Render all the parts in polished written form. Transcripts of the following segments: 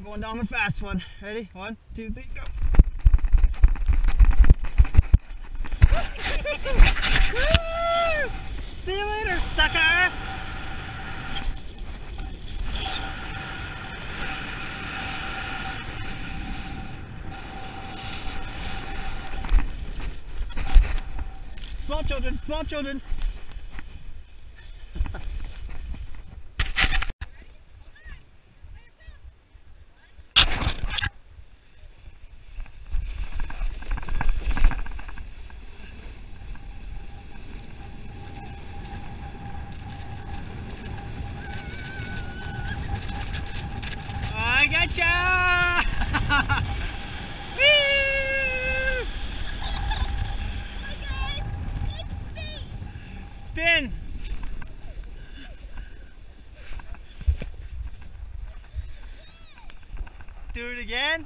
going down the fast one. Ready? 1, 2, 3, go. See you later, sucker! Small children, small children. I gotcha! Woo! Okay, let's spin. Do it again.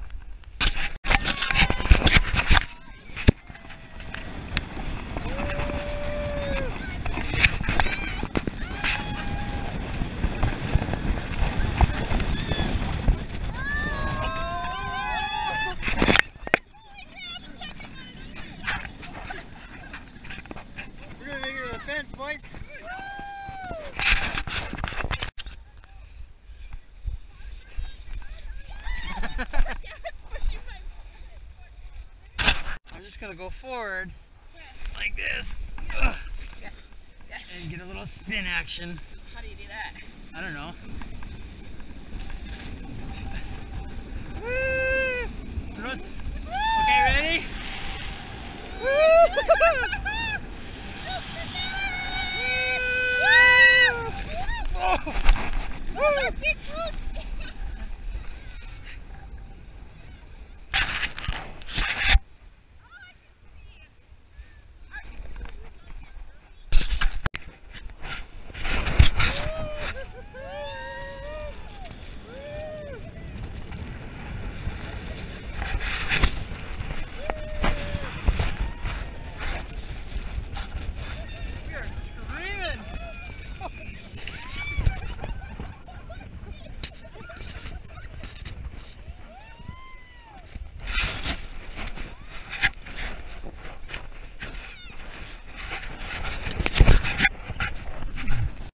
We're gonna make it to the fence, boys. I'm just gonna go forward like this. Ugh. Yes, yes. And get a little spin action. How do you do that? I don't know. Woo! Okay, ready?